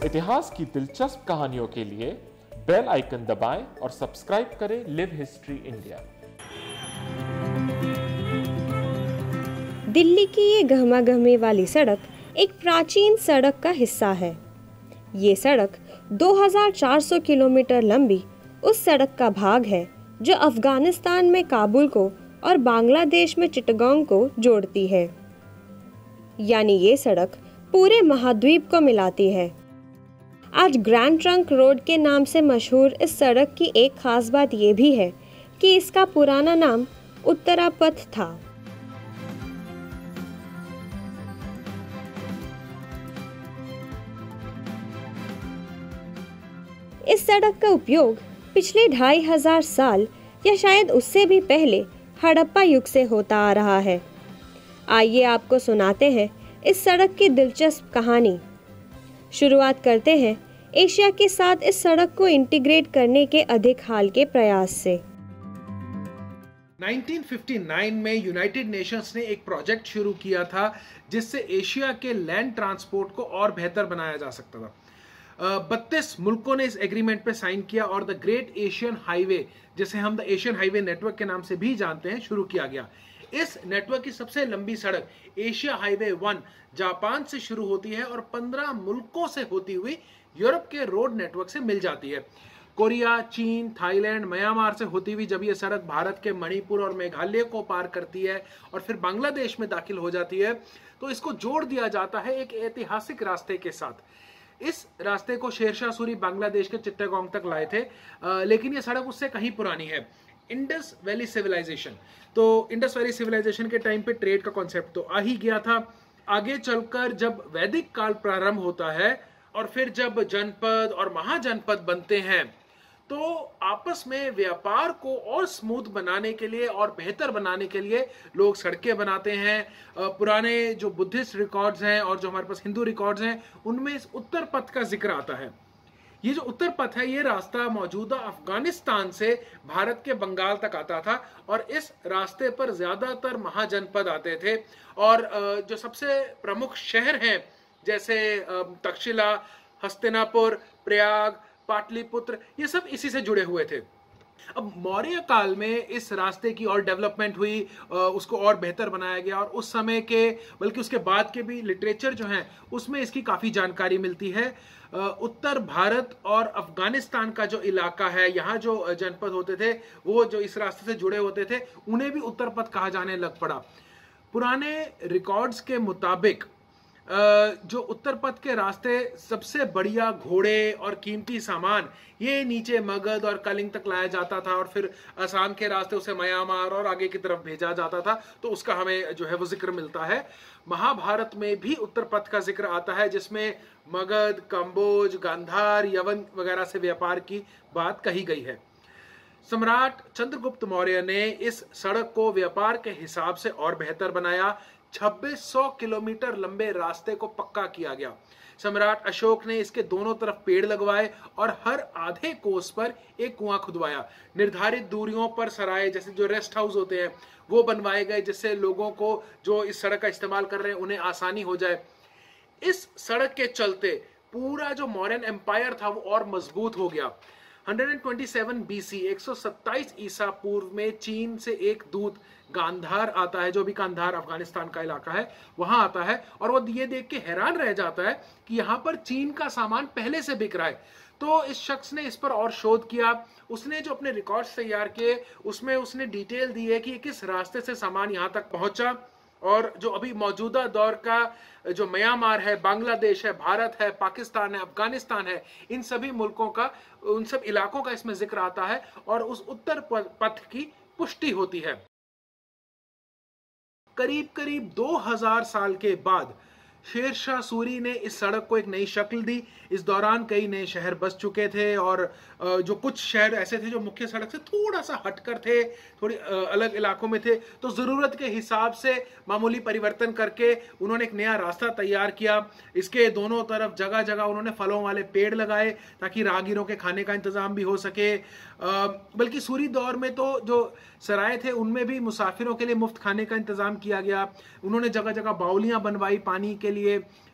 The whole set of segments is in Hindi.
इतिहास की दिलचस्प कहानियों के लिए बेल आइकन दबाएं और सब्सक्राइब करें लिव हिस्ट्री इंडिया। दिल्ली की ये गहमागहमी वाली सड़क एक प्राचीन सड़क का हिस्सा है। ये सड़क 2400 किलोमीटर लंबी उस सड़क का भाग है जो अफगानिस्तान में काबुल को और बांग्लादेश में चिटगांग को जोड़ती है। यानी ये सड़क पूरे महाद्वीप को मिलाती है। आज ग्रैंड ट्रंक रोड के नाम से मशहूर इस सड़क की एक खास बात ये भी है कि इसका पुराना नाम उत्तरापथ था। इस सड़क का उपयोग पिछले 2500 साल या शायद उससे भी पहले हड़प्पा युग से होता आ रहा है। आइए आपको सुनाते हैं इस सड़क की दिलचस्प कहानी। शुरुआत करते हैं एशिया के साथ इस सड़क को इंटीग्रेट करने के अधिक हाल के प्रयास से। 1959 में यूनाइटेड नेशंस ने एक प्रोजेक्ट शुरू किया था जिससे एशिया के लैंड ट्रांसपोर्ट को और बेहतर बनाया जा सकता था। 32 मुल्कों ने इस एग्रीमेंट पे साइन किया और द ग्रेट एशियन हाईवे, जिसे हम द एशियन हाईवे नेटवर्क के नाम से भी जानते हैं, शुरू किया गया। इस नेटवर्क की सबसे लंबी सड़क एशिया हाईवे 1 जापान से शुरू होती है और 15 मुल्कों से होती हुई यूरोप के रोड नेटवर्क से मिल जाती है। कोरिया, चीन, थाईलैंड, म्यांमार से होती हुई जब यह सड़क भारत के मणिपुर और मेघालय को पार करती है और फिर बांग्लादेश में दाखिल हो जाती है, तो इसको जोड़ दिया जाता है एक ऐतिहासिक रास्ते के साथ। इस रास्ते को शेरशाह सूरी बांग्लादेश के चिट्टागोंग तक लाए थे, लेकिन यह सड़क उससे कहीं पुरानी है। इंडस वैली सिविलाइजेशन, तो इंडस वैली सिविलाइजेशन के टाइम पे ट्रेड का कॉन्सेप्ट तो आ ही गया था। आगे चलकर जब वैदिक काल प्रारंभ होता है और फिर जब जनपद और महाजनपद बनते हैं, तो आपस में व्यापार को और स्मूथ बनाने के लिए और बेहतर बनाने के लिए लोग सड़कें बनाते हैं। पुराने जो बुद्धिस्ट रिकॉर्ड्स हैं और जो हमारे पास हिंदू रिकॉर्ड्स हैं, उनमें इस उत्तर पथ का जिक्र आता है। ये जो उत्तर पथ है, ये रास्ता मौजूदा अफगानिस्तान से भारत के बंगाल तक आता था और इस रास्ते पर ज्यादातर महाजनपद आते थे और जो सबसे प्रमुख शहर हैं जैसे तक्षशिला, हस्तिनापुर, प्रयाग, पाटलिपुत्र, ये सब इसी से जुड़े हुए थे। अब मौर्य काल में इस रास्ते की और डेवलपमेंट हुई, उसको और बेहतर बनाया गया और उस समय के बल्कि उसके बाद के भी लिटरेचर जो है उसमें इसकी काफी जानकारी मिलती है। उत्तर भारत और अफगानिस्तान का जो इलाका है, यहाँ जो जनपद होते थे वो जो इस रास्ते से जुड़े होते थे, उन्हें भी उत्तर पथ कहा जाने लग पड़ा। पुराने रिकॉर्ड्स के मुताबिक जो उत्तर पथ के रास्ते सबसे बढ़िया घोड़े और कीमती सामान ये नीचे मगध और कलिंग तक लाया जाता था और फिर असम के रास्ते उसे म्यांमार और आगे की तरफ भेजा जाता था, तो उसका हमें जो है वो जिक्र मिलता है। महाभारत में भी उत्तर पथ का जिक्र आता है जिसमें मगध, कंबोज, गांधार, यवन वगैरह से व्यापार की बात कही गई है। सम्राट चंद्रगुप्त मौर्य ने इस सड़क को व्यापार के हिसाब से और बेहतर बनाया। 2600 किलोमीटर लंबे रास्ते को पक्का किया गया। सम्राट अशोक ने इसके दोनों तरफ पेड़ लगवाए और हर आधे कोस पर एक कुआं खुदवाया। निर्धारित दूरियों पर सराय, जैसे जो रेस्ट हाउस होते हैं, वो बनवाए गए जिससे लोगों को जो इस सड़क का इस्तेमाल कर रहे हैं उन्हें आसानी हो जाए। इस सड़क के चलते पूरा जो मौर्यन एम्पायर था वो और मजबूत हो गया। 127 BC 127 ईसा पूर्व में चीन से एक दूत गांधार आता है, जो भी गांधार अफगानिस्तान का इलाका है वहां आता है और वो ये देख के हैरान रह जाता है कि यहाँ पर चीन का सामान पहले से बिक रहा है। तो इस शख्स ने इस पर और शोध किया। उसने जो अपने रिकॉर्ड्स तैयार किए उसमें उसने डिटेल दी है कि किस रास्ते से सामान यहाँ तक पहुंचा और जो अभी मौजूदा दौर का जो म्यांमार है, बांग्लादेश है, भारत है, पाकिस्तान है, अफगानिस्तान है, इन सभी मुल्कों का, उन सब इलाकों का इसमें जिक्र आता है और उस उत्तर पथ की पुष्टि होती है। करीब करीब 2000 साल के बाद शेरशाह सूरी ने इस सड़क को एक नई शक्ल दी। इस दौरान कई नए शहर बस चुके थे और जो कुछ शहर ऐसे थे जो मुख्य सड़क से थोड़ा सा हटकर थे, थोड़ी अलग इलाकों में थे, तो जरूरत के हिसाब से मामूली परिवर्तन करके उन्होंने एक नया रास्ता तैयार किया। इसके दोनों तरफ जगह जगह उन्होंने फलों वाले पेड़ लगाए ताकि राहगीरों के खाने का इंतजाम भी हो सके। बल्कि सूरी दौर में तो जो सराय थे उनमें भी मुसाफिरों के लिए मुफ्त खाने का इंतजाम किया गया। उन्होंने जगह जगह बाउलियां बनवाई पानी के लिए,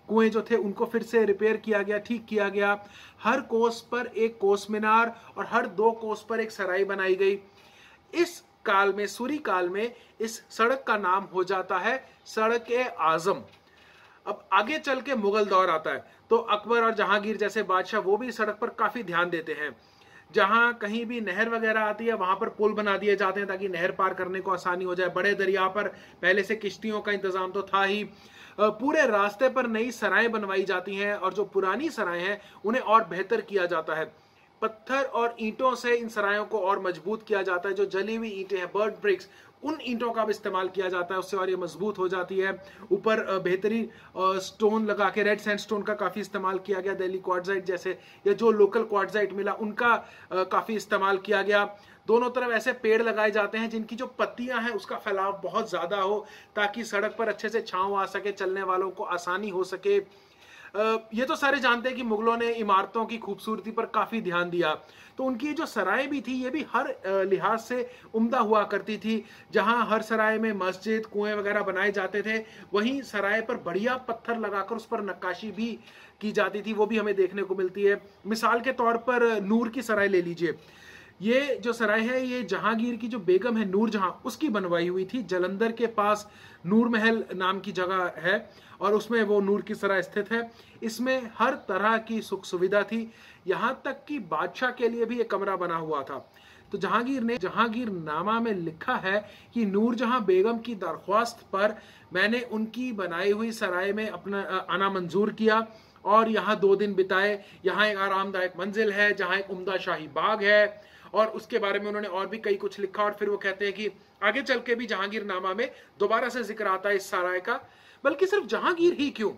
कुएं जो थे उनको फिर से रिपेयर किया गया, ठीक किया गया। हर कोस पर एक कोस मीनार और हर 2 कोस पर एक सराय बनाई गई। इस काल में, सूरी काल में, इस सड़क का नाम हो जाता है सड़क-ए-आजम। अब आगे चल के मुगल दौर आता है तो अकबर और जहांगीर जैसे बादशाह वो भी सड़क पर काफी ध्यान देते हैं। जहां कहीं भी नहर वगैरह आती है वहां पर पुल बना दिए जाते हैं ताकि नहर पार करने को आसानी हो जाए। बड़े दरिया पर पहले से किश्तियों का इंतजाम तो था ही। पूरे रास्ते पर नई सराएं बनवाई जाती हैं और जो पुरानी सराएं हैं उन्हें और बेहतर किया जाता है। पत्थर और ईंटों से इन सरायों को और मजबूत किया जाता है। जो जली हुई ईंटें हैं, बर्ड ब्रिक्स, उन ईंटों का भी इस्तेमाल किया जाता है, उससे और ये मजबूत हो जाती है। ऊपर बेहतरीन स्टोन लगा के, रेड सैंडस्टोन का काफी इस्तेमाल किया गया, दिल्ली क्वार्ट्जाइट जैसे, या जो लोकल क्वार्ट्जाइट मिला उनका काफी इस्तेमाल किया गया। दोनों तरफ ऐसे पेड़ लगाए जाते हैं जिनकी जो पत्तियां हैं उसका फैलाव बहुत ज्यादा हो ताकि सड़क पर अच्छे से छांव आ सके, चलने वालों को आसानी हो सके। ये तो सारे जानते हैं कि मुगलों ने इमारतों की खूबसूरती पर काफी ध्यान दिया, तो उनकी जो सराय भी थी ये भी हर लिहाज से उम्दा हुआ करती थी। जहां हर सराय में मस्जिद, कुएं वगैरह बनाए जाते थे, वहीं सराय पर बढ़िया पत्थर लगाकर उस पर नक्काशी भी की जाती थी, वो भी हमें देखने को मिलती है। मिसाल के तौर पर नूर की सराय ले लीजिए। ये जो सराय है ये जहांगीर की जो बेगम है नूर जहां, उसकी बनवाई हुई थी। जलंधर के पास नूर महल नाम की जगह है और उसमें वो नूर की सराय स्थित है। इसमें हर तरह की सुख सुविधा थी, यहां तक कि बादशाह के लिए भी एक कमरा बना हुआ था। तो जहांगीर ने जहांगीरनामा में लिखा है कि नूरजहां बेगम की दरख्वास्त पर मैंने उनकी बनाई हुई सराय में अपना आना मंजूर किया और यहाँ 2 दिन बिताए। यहाँ एक आरामदायक मंजिल है जहाँ एक उम्दा शाही बाग है, और उसके बारे में उन्होंने और भी कई कुछ लिखा। और फिर वो कहते हैं कि आगे चल के भी जहांगीरनामा में दोबारा से जिक्र आता है इस सराय का। बल्कि सिर्फ जहांगीर ही क्यों,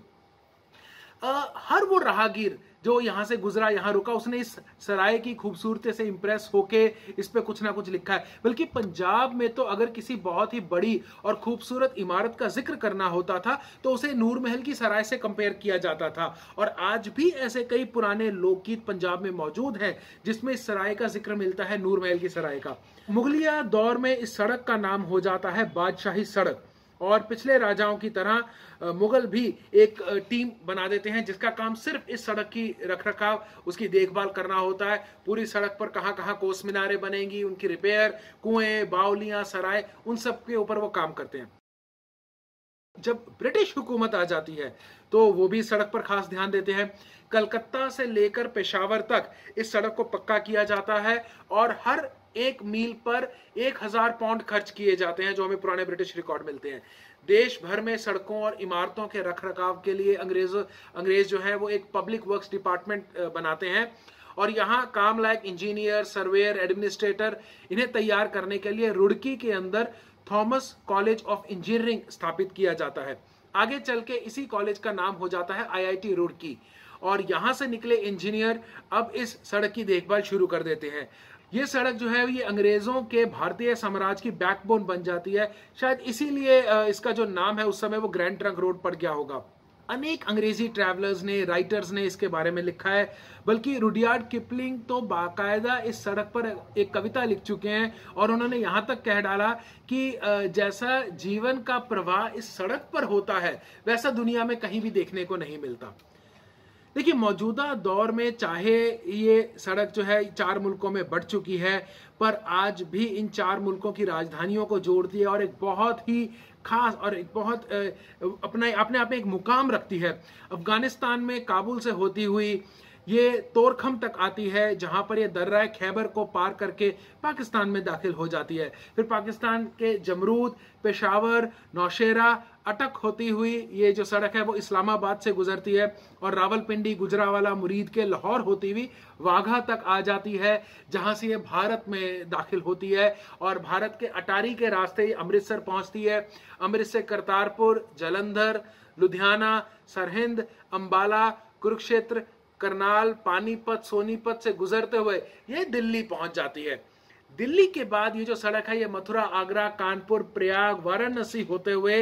हर वो राहगीर जो यहाँ से गुजरा, यहाँ रुका, उसने इस सराय की खूबसूरती से इंप्रेस होके इस पे कुछ ना कुछ लिखा है। बल्कि पंजाब में तो अगर किसी बहुत ही बड़ी और खूबसूरत इमारत का जिक्र करना होता था तो उसे नूर महल की सराय से कंपेयर किया जाता था। और आज भी ऐसे कई पुराने लोकगीत पंजाब में मौजूद हैं जिसमें इस सराय का जिक्र मिलता है, नूर महल की सराय का। मुगलिया दौर में इस सड़क का नाम हो जाता है बादशाही सड़क। और पिछले राजाओं की तरह मुगल भी एक टीम बना देते हैं जिसका काम सिर्फ इस सड़क की रखरखाव, उसकी देखभाल करना होता है। पूरी सड़क पर कहां कहां कोस मीनारें बनेंगी, उनकी रिपेयर, कुएं, बावलियां, सराय, उन सब के ऊपर वो काम करते हैं। जब ब्रिटिश हुकूमत आ जाती है तो वो भी सड़क पर खास ध्यान देते हैं। कलकत्ता से लेकर पेशावर तक इस सड़क को पक्का किया जाता है और हर 1 मील पर 1000 पाउंड खर्च किए जाते हैं, जो हमें पुराने ब्रिटिश रिकॉर्ड मिलते हैं। देश भर में सड़कों और इमारतों के रखरखाव के लिए अंग्रेज जो है वो एक पब्लिक वर्क्स डिपार्टमेंट बनाते हैं और यहाँ काम लायक इंजीनियर, सर्वेयर, एडमिनिस्ट्रेटर, इन्हें तैयार करने के लिए रुड़की के अंदर थॉमस कॉलेज ऑफ इंजीनियरिंग स्थापित किया जाता है। आगे चल के इसी कॉलेज का नाम हो जाता है IIT रुड़की, और यहाँ से निकले इंजीनियर अब इस सड़क की देखभाल शुरू कर देते हैं। ये सड़क जो है ये अंग्रेजों के भारतीय साम्राज्य की बैकबोन बन जाती है। शायद इसीलिए इसका जो नाम है उस समय वो ग्रैंड ट्रंक रोड पड़ गया होगा। अनेक अंग्रेजी ट्रैवलर्स ने, राइटर्स ने इसके बारे में लिखा है। बल्कि रुडयार्ड किपलिंग तो बाकायदा इस सड़क पर एक कविता लिख चुके हैं और उन्होंने यहाँ तक कह डाला कि जैसा जीवन का प्रवाह इस सड़क पर होता है वैसा दुनिया में कहीं भी देखने को नहीं मिलता। देखिए, मौजूदा दौर में चाहे ये सड़क जो है 4 मुल्कों में बढ़ चुकी है, पर आज भी इन 4 मुल्कों की राजधानियों को जोड़ती है और एक बहुत ही खास और एक बहुत अपने आप में एक मुकाम रखती है। अफगानिस्तान में काबुल से होती हुई ये तोरखम तक आती है, जहां पर ये दर्रा खैबर को पार करके पाकिस्तान में दाखिल हो जाती है। फिर पाकिस्तान के जमरूद, पेशावर, नौशेरा, अटक होती हुई ये जो सड़क है वो इस्लामाबाद से गुजरती है और रावलपिंडी, गुजरावाला, मुरीद के लाहौर होती हुई वाघा तक आ जाती है, जहां से ये भारत में दाखिल होती है और भारत के अटारी के रास्ते ये अमृतसर पहुंचती है। अमृत से करतारपुर, जलंधर, लुधियाना, सरहिंद, अंबाला, कुरुक्षेत्र, करनाल, पानीपत, सोनीपत से गुजरते हुए ये दिल्ली पहुंच जाती है। दिल्ली के बाद ये जो सड़क है ये मथुरा, आगरा, कानपुर, प्रयाग, वाराणसी होते हुए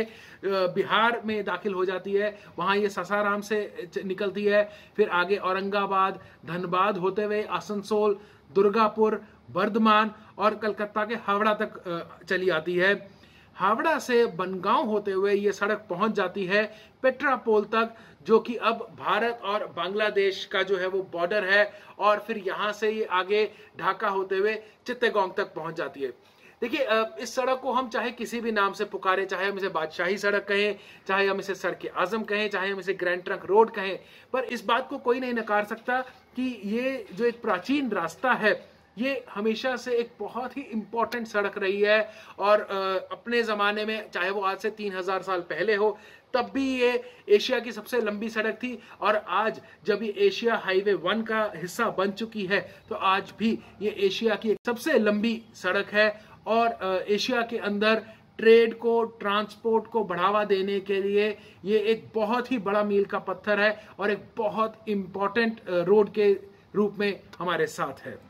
बिहार में दाखिल हो जाती है। वहां ये सासाराम से निकलती है, फिर आगे औरंगाबाद, धनबाद होते हुए आसनसोल, दुर्गापुर, बर्धमान और कलकत्ता के हावड़ा तक चली आती है। हावड़ा से बनगांव होते हुए ये सड़क पहुंच जाती है पेट्रापोल तक, जो कि अब भारत और बांग्लादेश का जो है वो बॉर्डर है, और फिर यहां से ये आगे ढाका होते हुए चित्तगोंग तक पहुंच जाती है। देखिए, इस सड़क को हम चाहे किसी भी नाम से पुकारें, चाहे हम इसे बादशाही सड़क कहें, चाहे हम इसे सड़क आजम कहें, चाहे हम इसे ग्रैंड ट्रंक रोड कहें, पर इस बात को कोई नहीं नकार सकता कि ये जो एक प्राचीन रास्ता है ये हमेशा से एक बहुत ही इंपॉर्टेंट सड़क रही है। और अपने ज़माने में, चाहे वो आज से 3000 साल पहले हो, तब भी ये एशिया की सबसे लंबी सड़क थी। और आज जब ये एशिया हाईवे 1 का हिस्सा बन चुकी है, तो आज भी ये एशिया की सबसे लंबी सड़क है। और एशिया के अंदर ट्रेड को, ट्रांसपोर्ट को बढ़ावा देने के लिए ये एक बहुत ही बड़ा मील का पत्थर है और एक बहुत इंपॉर्टेंट रोड के रूप में हमारे साथ है।